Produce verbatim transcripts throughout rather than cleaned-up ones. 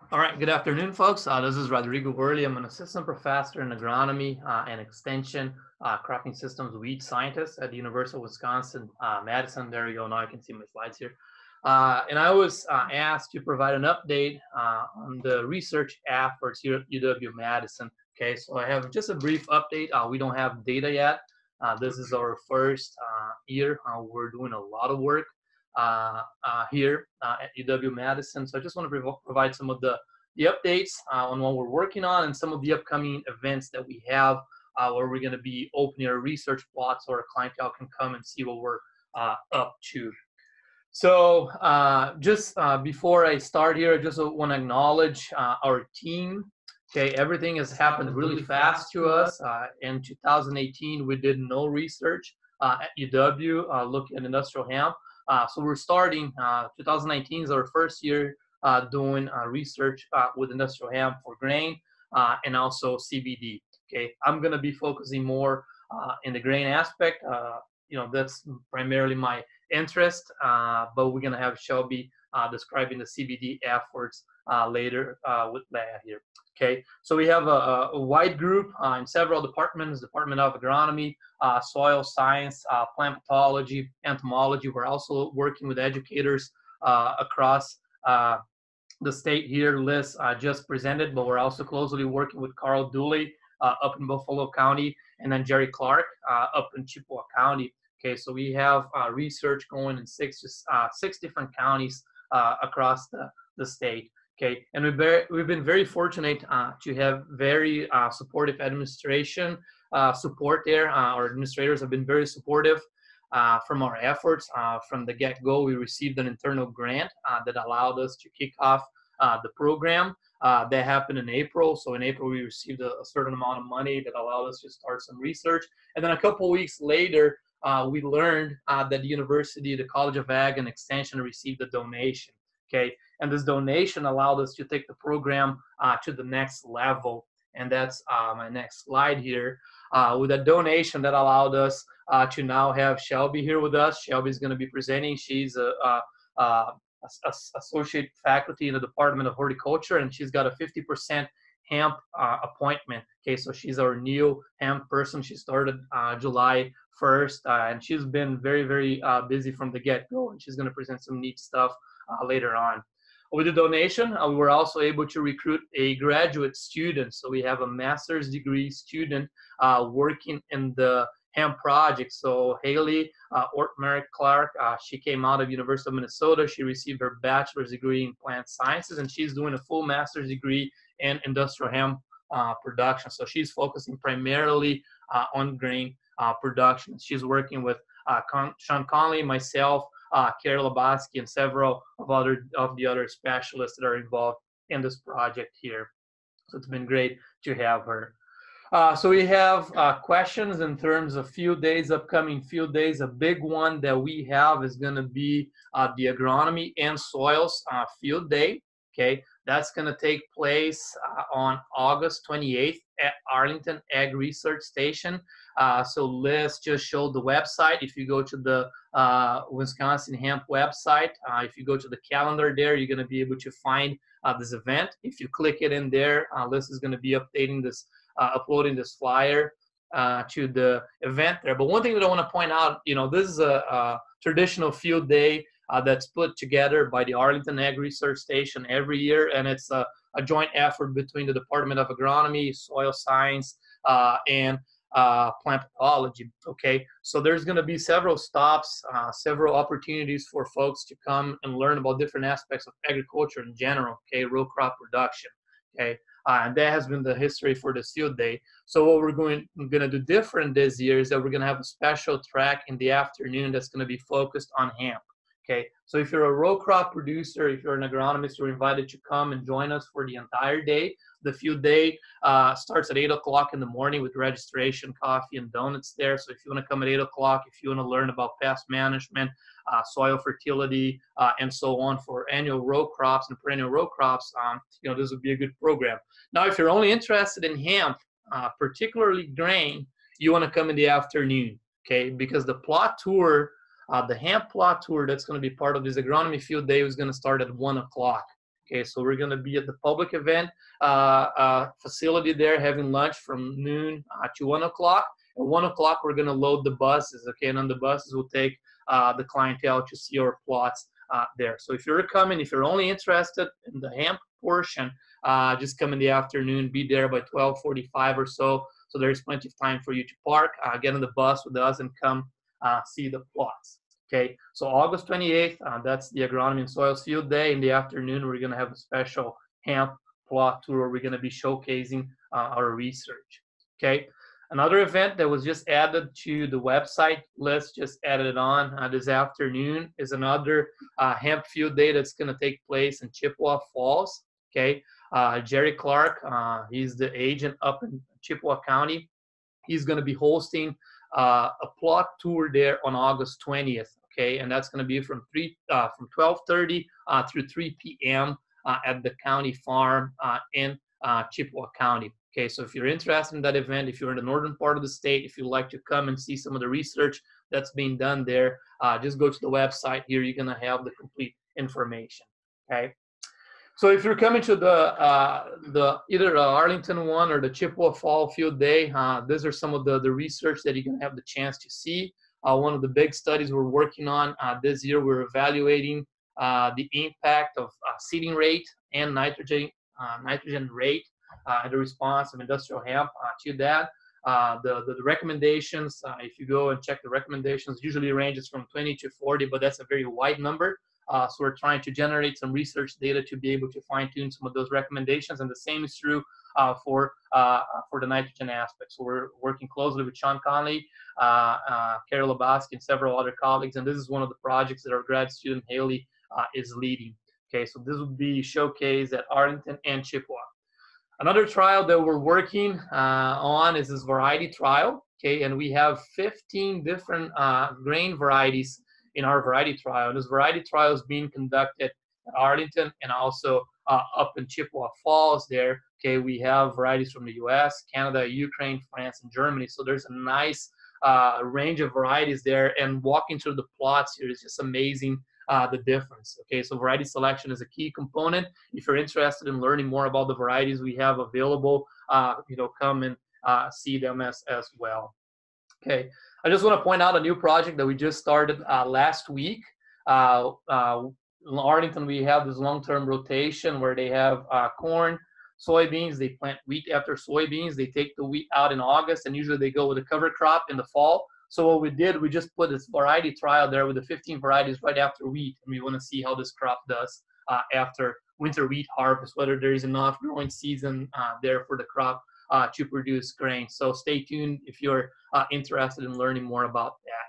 All right, good afternoon, folks. Uh, this is Rodrigo Werle. I'm an assistant professor in agronomy uh, and extension uh, cropping systems weed scientist at the University of Wisconsin, uh, Madison. There you go. Now I can see my slides here. Uh, and I was uh, asked to provide an update uh, on the research efforts here at U W-Madison. Okay, so I have just a brief update. Uh, we don't have data yet. Uh, this is our first uh, year. Uh, we're doing a lot of work uh, uh, here uh, at U W-Madison. So I just want to prov provide some of the, the updates uh, on what we're working on and some of the upcoming events that we have uh, where we're going to be opening our research plots so our clientele can come and see what we're uh, up to. So uh, just uh, before I start here, I just want to acknowledge uh, our team. Okay, everything has happened really fast to us. Uh, in two thousand eighteen, we did no research uh, at U W uh, looking at industrial hemp. Uh, so we're starting, uh, two thousand nineteen is our first year uh, doing uh, research uh, with industrial hemp for grain uh, and also C B D. Okay, I'm going to be focusing more uh, in the grain aspect. Uh, you know, that's primarily my interest, uh, but we're going to have Shelby uh, describing the C B D efforts uh, later uh, with Leah here. Okay, so we have a, a wide group uh, in several departments: Department of Agronomy, uh, Soil Science, uh, Plant Pathology, Entomology. We're also working with educators uh, across uh, the state here. Liz uh, just presented, but we're also closely working with Carl Dooley uh, up in Buffalo County, and then Jerry Clark uh, up in Chippewa County. Okay, so we have uh, research going in six, uh, six different counties uh, across the, the state. Okay, and we've, very, we've been very fortunate uh, to have very uh, supportive administration uh, support there. Uh, our administrators have been very supportive uh, from our efforts. Uh, from the get-go, we received an internal grant uh, that allowed us to kick off uh, the program. Uh, that happened in April. So in April, we received a, a certain amount of money that allowed us to start some research. And then a couple of weeks later, uh, we learned uh, that the university, the College of Ag and Extension, received a donation. Okay, and this donation allowed us to take the program uh, to the next level. And that's uh, my next slide here. Uh, with a donation that allowed us uh, to now have Shelby here with us. Shelby is going to be presenting. She's a, a, a, a associate faculty in the Department of Horticulture, and she's got a fifty percent hemp uh, appointment. Okay, so she's our new hemp person. She started uh, July first, uh, and she's been very, very uh, busy from the get-go, and she's going to present some neat stuff Uh, later on. With the donation, uh, we were also able to recruit a graduate student. So we have a master's degree student uh, working in the hemp project. So Haley uh, Ortmerk Clark, uh, she came out of University of Minnesota. She received her bachelor's degree in plant sciences, and she's doing a full master's degree in industrial hemp uh, production. So she's focusing primarily uh, on grain uh, production. She's working with uh, Con Sean Conley, myself, Uh, Carol Labaski, and several of other of the other specialists that are involved in this project here. So it's been great to have her. Uh, so we have uh, questions in terms of field days, upcoming field days. A big one that we have is going to be uh, the agronomy and soils uh, field day. Okay, that's going to take place uh, on August twenty-eighth at Arlington Ag Research Station. Uh, so Liz just showed the website. If you go to the uh, Wisconsin Hemp website, uh, if you go to the calendar there, you're going to be able to find uh, this event. If you click it in there, uh, Liz is going to be updating this, uh, uploading this flyer uh, to the event there. But one thing that I want to point out, you know, this is a, a traditional field day uh, that's put together by the Arlington Ag Research Station every year, and it's a, a joint effort between the Department of Agronomy, Soil Science, uh, and uh, Plant Pathology. Okay, so there's going to be several stops, uh, several opportunities for folks to come and learn about different aspects of agriculture in general. Okay, row crop production. Okay, uh, and that has been the history for this field day. So what we're going, going to do different this year is that we're going to have a special track in the afternoon that's going to be focused on hemp. Okay, so if you're a row crop producer, if you're an agronomist, you're invited to come and join us for the entire day. The field day uh, starts at eight o'clock in the morning with registration, coffee, and donuts there. So if you want to come at eight o'clock, if you want to learn about pest management, uh, soil fertility, uh, and so on for annual row crops and perennial row crops, um, you know, this would be a good program. Now, if you're only interested in hemp, uh, particularly grain, you want to come in the afternoon, okay, because the plot tour Uh, the hemp plot tour that's going to be part of this agronomy field day is going to start at one o'clock. Okay, so we're going to be at the public event uh, uh, facility there, having lunch from noon uh, to one o'clock. At one o'clock, we're going to load the buses. Okay, and on the buses, we'll take uh, the clientele to see our plots uh, there. So if you're coming, if you're only interested in the hemp portion, uh, just come in the afternoon, be there by twelve forty-five or so. So there's plenty of time for you to park, uh, get on the bus with us, and come uh, see the plots. Okay, so August twenty-eighth, uh, that's the Agronomy and Soils Field Day. In the afternoon, we're going to have a special hemp plot tour where we're going to be showcasing uh, our research. Okay, another event that was just added to the website list, just added it on uh, this afternoon, is another uh, hemp field day that's going to take place in Chippewa Falls. Okay, uh, Jerry Clark, uh, he's the agent up in Chippewa County. He's going to be hosting uh, a plot tour there on August twentieth. Okay, and that's going to be from three uh, from twelve thirty uh, through three p m Uh, at the county farm uh, in uh, Chippewa County. Okay, so if you're interested in that event, if you're in the northern part of the state, if you'd like to come and see some of the research that's being done there, uh, just go to the website here. You're going to have the complete information. Okay. So if you're coming to the uh, the either the Arlington one or the Chippewa Fall Field Day, uh, these are some of the, the research that you're going to have the chance to see. Uh, one of the big studies we're working on uh, this year, we're evaluating uh, the impact of uh, seeding rate and nitrogen uh, nitrogen rate uh, and the response of industrial hemp uh, to that. Uh, the, the, the recommendations, uh, if you go and check the recommendations, usually ranges from twenty to forty, but that's a very wide number. Uh, so we're trying to generate some research data to be able to fine-tune some of those recommendations, and the same is true uh, for uh, for the nitrogen aspect. So we're working closely with Sean Conley, uh, uh, Carol Labaski, and several other colleagues, and this is one of the projects that our grad student Haley uh, is leading. Okay, so this will be showcased at Arlington and Chippewa. Another trial that we're working uh, on is this variety trial. Okay, and we have fifteen different uh, grain varieties in our variety trial. This variety trial is being conducted at Arlington and also uh, up in Chippewa Falls there. Okay, we have varieties from the U S, Canada, Ukraine, France, and Germany. So there's a nice uh, range of varieties there, and walking through the plots here is just amazing uh, the difference. Okay, so variety selection is a key component. If you're interested in learning more about the varieties we have available, uh, you know, come and uh, see them as, as well. Okay, I just want to point out a new project that we just started uh, last week. Uh, uh, in Arlington, we have this long-term rotation where they have uh, corn, soybeans. They plant wheat after soybeans. They take the wheat out in August, and usually they go with a cover crop in the fall. So what we did, we just put this variety trial there with the fifteen varieties right after wheat, and we want to see how this crop does uh, after winter wheat harvest, whether there is enough growing season uh, there for the crop Uh, to produce grain. So stay tuned if you're uh, interested in learning more about that.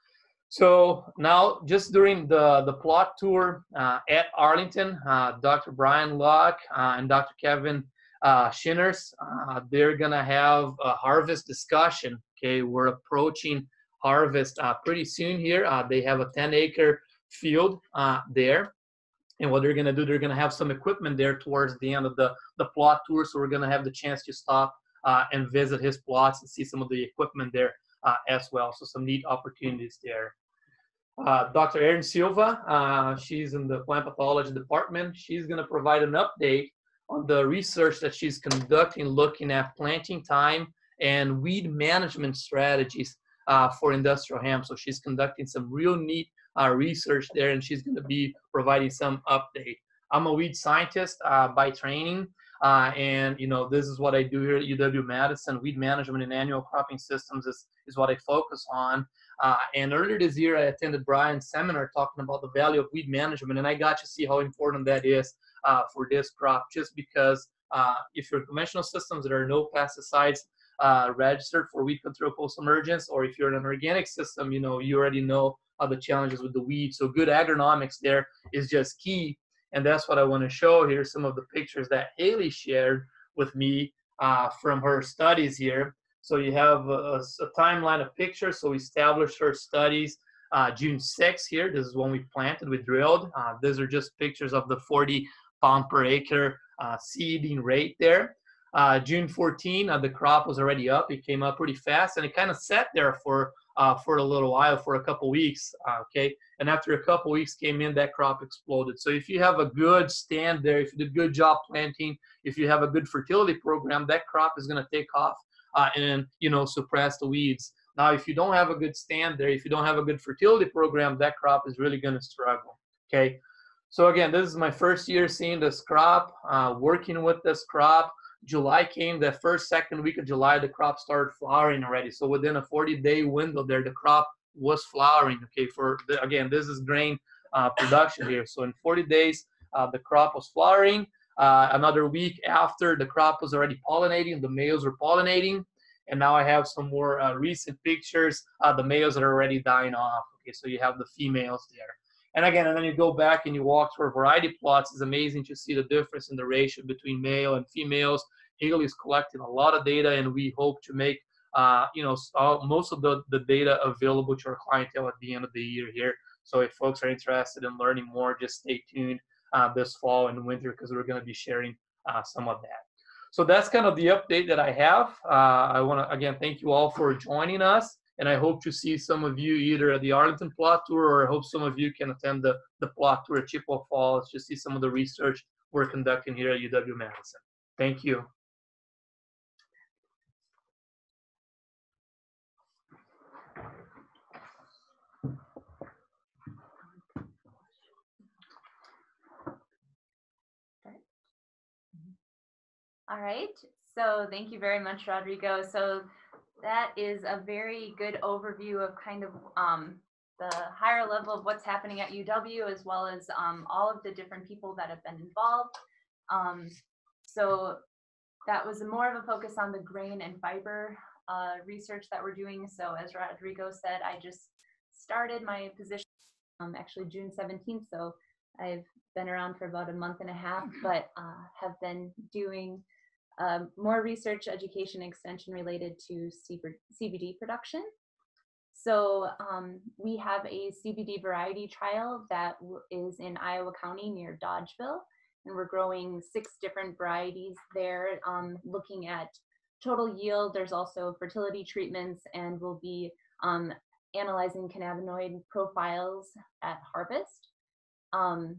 So now, just during the, the plot tour uh, at Arlington, uh, Doctor Brian Locke uh, and Doctor Kevin uh, Shinners, uh, they're gonna have a harvest discussion. Okay, we're approaching harvest uh, pretty soon here. Uh, they have a ten acre field uh, there. And what they're going to do, they're going to have some equipment there towards the end of the, the plot tour. So we're going to have the chance to stop uh, and visit his plots and see some of the equipment there uh, as well. So some neat opportunities there. Uh, Doctor Erin Silva, uh, she's in the plant pathology department. She's going to provide an update on the research that she's conducting, looking at planting time and weed management strategies uh, for industrial hemp. So she's conducting some real neat Uh, research there, and she's going to be providing some update. I'm a weed scientist uh, by training, uh, and you know, this is what I do here at U W-Madison. Weed management and annual cropping systems is, is what I focus on. Uh, and earlier this year, I attended Brian's seminar talking about the value of weed management, and I got to see how important that is uh, for this crop, just because uh, if you're conventional systems, there are no pesticides uh, registered for weed control post-emergence, or if you're in an organic system, you know, you already know uh, the challenges with the weeds. So good agronomics there is just key. And that's what I want to show here, some of the pictures that Haley shared with me uh, from her studies here. So you have a, a timeline of pictures. So we established her studies uh, June sixth here. This is when we planted, we drilled. Uh, these are just pictures of the forty pound per acre uh, seeding rate there. Uh, June fourteenth, uh, the crop was already up. It came up pretty fast, and it kind of sat there for uh, for a little while, for a couple weeks, uh, okay? And after a couple weeks came in, that crop exploded. So if you have a good stand there, if you did a good job planting, if you have a good fertility program, that crop is going to take off uh, and, you know, suppress the weeds. Now, if you don't have a good stand there, if you don't have a good fertility program, that crop is really going to struggle, okay? So again, this is my first year seeing this crop, uh, working with this crop. July came, the first, second week of July, the crop started flowering already. So within a forty day window there, the crop was flowering, okay? For, the, again, this is grain uh, production here. So in forty days, uh, the crop was flowering. Uh, another week after, the crop was already pollinating, the males were pollinating. And now I have some more uh, recent pictures. Uh, the males are already dying off, okay? So you have the females there. And again, and then you go back and you walk through variety plots. It's amazing to see the difference in the ratio between male and females. Haley is collecting a lot of data, and we hope to make uh, you know all, most of the, the data available to our clientele at the end of the year here. So if folks are interested in learning more, just stay tuned uh, this fall and winter, because we're going to be sharing uh, some of that. So that's kind of the update that I have. Uh, I want to, again, thank you all for joining us. And I hope to see some of you either at the Arlington plot tour, or I hope some of you can attend the, the plot tour at Chippewa Falls to see some of the research we're conducting here at U W Madison. Thank you. All right, so thank you very much, Rodrigo. So that is a very good overview of kind of um, the higher level of what's happening at U W, as well as um, all of the different people that have been involved. Um, so that was more of a focus on the grain and fiber uh, research that we're doing. So as Rodrigo said, I just started my position um, actually June seventeenth. So I've been around for about a month and a half, but uh, have been doing um, more research, education, extension related to C B D production. So um, we have a C B D variety trial that is in Iowa County near Dodgeville, and we're growing six different varieties there, um, looking at total yield. There's also fertility treatments, and we'll be um, analyzing cannabinoid profiles at harvest. Um,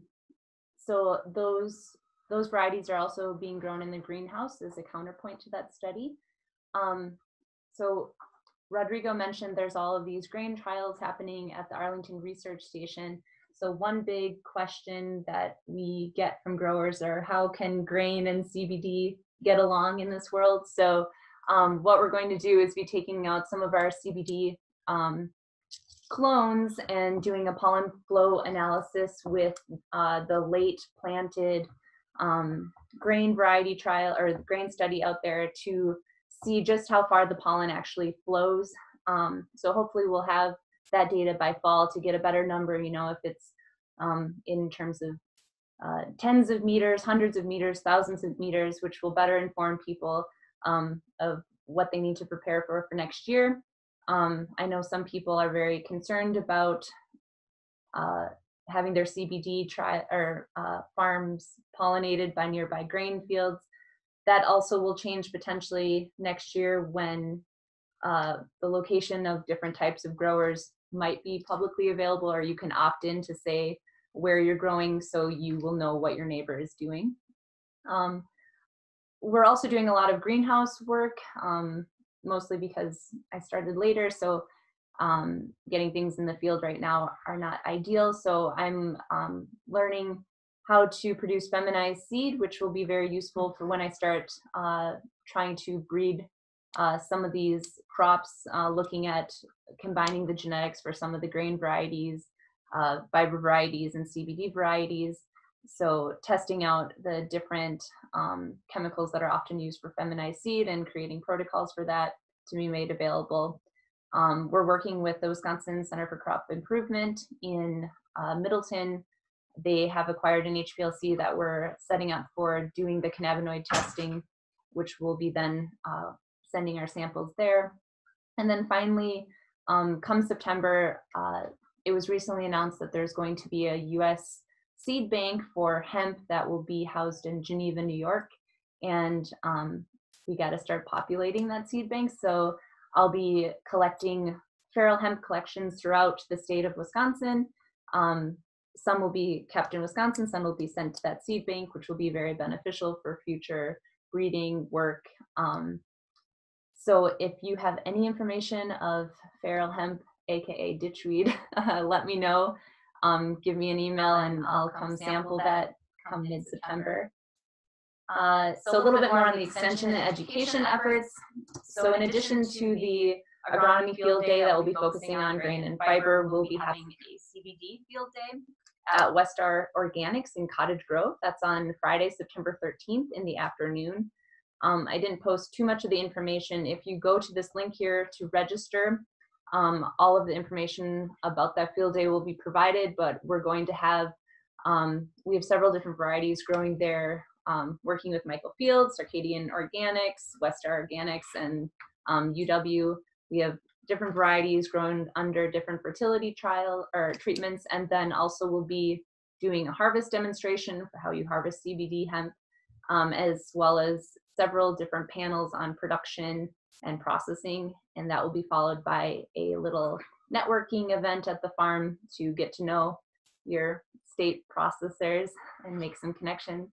so those those varieties are also being grown in the greenhouse as a counterpoint to that study. Um, so Rodrigo mentioned there's all of these grain trials happening at the Arlington Research Station. So one big question that we get from growers are, how can grain and C B D get along in this world? So um, what we're going to do is be taking out some of our C B D um, clones and doing a pollen flow analysis with uh, the late planted um, grain variety trial or grain study out there to see just how far the pollen actually flows. Um, so hopefully we'll have that data by fall to get a better number, you know, if it's um, in terms of uh, tens of meters, hundreds of meters, thousands of meters, which will better inform people um, of what they need to prepare for for next year. Um, I know some people are very concerned about uh, having their C B D tri or uh, farms pollinated by nearby grain fields. That also will change potentially next year when uh, the location of different types of growers might be publicly available, or you can opt in to say where you're growing so you will know what your neighbor is doing. Um, we're also doing a lot of greenhouse work, um, mostly because I started later, so um, getting things in the field right now are not ideal. So I'm um, learning how to produce feminized seed, which will be very useful for when I start uh, trying to breed uh, some of these crops, uh, looking at combining the genetics for some of the grain varieties, uh, fiber varieties, and C B D varieties. So testing out the different um, chemicals that are often used for feminized seed and creating protocols for that to be made available. Um, we're working with the Wisconsin Center for Crop Improvement in uh, Middleton. They have acquired an H P L C that we're setting up for doing the cannabinoid testing, which will be then uh, sending our samples there. And then finally, um, come September, uh, it was recently announced that there's going to be a U S seed bank for hemp that will be housed in Geneva, New York. And um, we got to start populating that seed bank. So I'll be collecting feral hemp collections throughout the state of Wisconsin. Um, some will be kept in Wisconsin, some will be sent to that seed bank, which will be very beneficial for future breeding work. Um, so if you have any information of feral hemp, aka ditchweed, uh, let me know. Um, give me an email and I'll come sample that come mid-September. Uh, so a little bit more on the extension and education efforts. So in addition to the agronomy field day that will be focusing on grain and fiber, we'll be having a C B D field day at Westar Organics in Cottage Grove. That's on Friday, September thirteenth in the afternoon. Um, I didn't post too much of the information. If you go to this link here to register, um, all of the information about that field day will be provided, but we're going to have, um, we have several different varieties growing there, um, working with Michael Fields, Circadian Organics, Westar Organics, and um, U W. We have different varieties grown under different fertility trial or treatments, and then also we'll be doing a harvest demonstration for how you harvest C B D hemp, um, as well as several different panels on production and processing, and that will be followed by a little networking event at the farm to get to know your state processors and make some connections.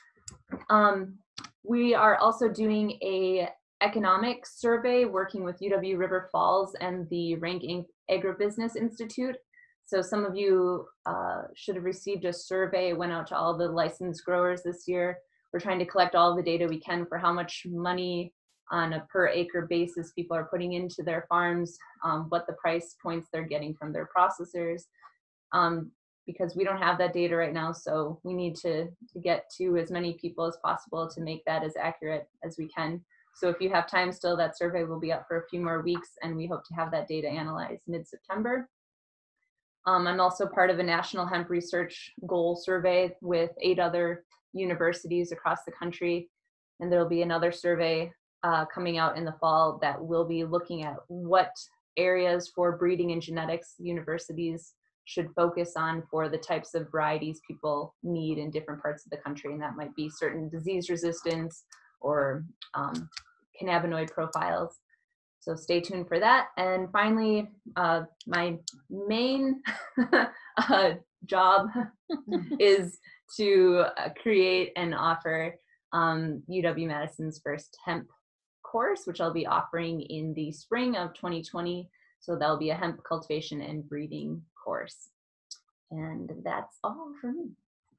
Um, we are also doing a economic survey working with U W River Falls and the Rank Agribusiness Institute. So some of you uh, should have received a survey. It went out to all the licensed growers this year. We're trying to collect all the data we can for how much money on a per acre basis people are putting into their farms, um, what the price points they're getting from their processors, um, because we don't have that data right now. So we need to, to get to as many people as possible to make that as accurate as we can. So if you have time still, that survey will be up for a few more weeks, and we hope to have that data analyzed mid-September. Um, I'm also part of a national hemp research goal survey with eight other universities across the country, and there'll be another survey uh, coming out in the fall that will be looking at what areas for breeding and genetics universities should focus on for the types of varieties people need in different parts of the country, and that might be certain disease resistance or um, cannabinoid profiles. So stay tuned for that. And finally, uh, my main uh, job is to uh, create and offer um, U W-Madison's first hemp course, which I'll be offering in the spring of twenty twenty. So that'll be a hemp cultivation and breeding course. And that's all for me.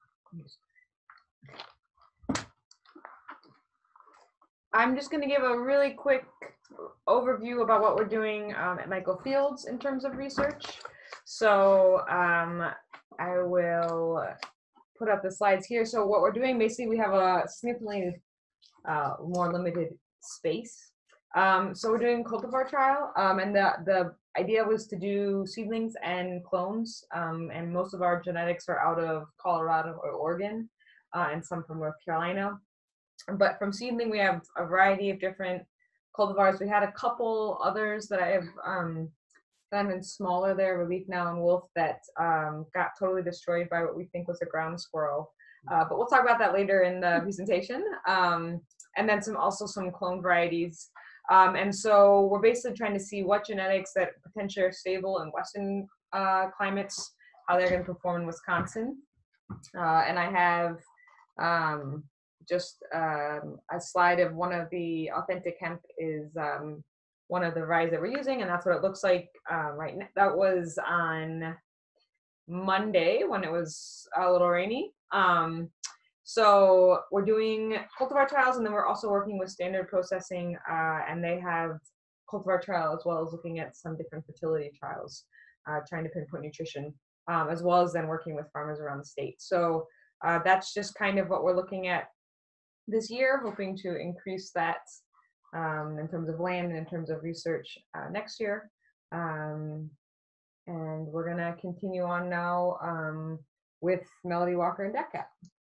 I'm just going to give a really quick overview about what we're doing um, at Michael Fields in terms of research. So um, I will put up the slides here. So what we're doing, basically, we have a significantly uh, more limited space. Um, so we're doing cultivar trial, um, and the, the idea was to do seedlings and clones, um, and most of our genetics are out of Colorado or Oregon, uh, and some from North Carolina. But from seedling, we have a variety of different cultivars. We had a couple others that I have um, kind of smaller there, Relief Now and Wolf, that um, got totally destroyed by what we think was a ground squirrel. Uh, but we'll talk about that later in the presentation. Um, and then some also some clone varieties. Um, and so we're basically trying to see what genetics that potentially are stable in Western uh, climates, how they're going to perform in Wisconsin. Uh, and I have um, just um, a slide of one of the authentic hemp is um, one of the varieties that we're using, and that's what it looks like uh, right now. That was on Monday when it was a little rainy. Um, so we're doing cultivar trials, and then we're also working with Standard Processing, uh, and they have cultivar trial as well as looking at some different fertility trials, uh, trying to pinpoint nutrition, um, as well as then working with farmers around the state. So uh, that's just kind of what we're looking at this year, hoping to increase that um, in terms of land and in terms of research uh, next year. Um, and we're gonna continue on now um, with Melody Walker and Deck Cat.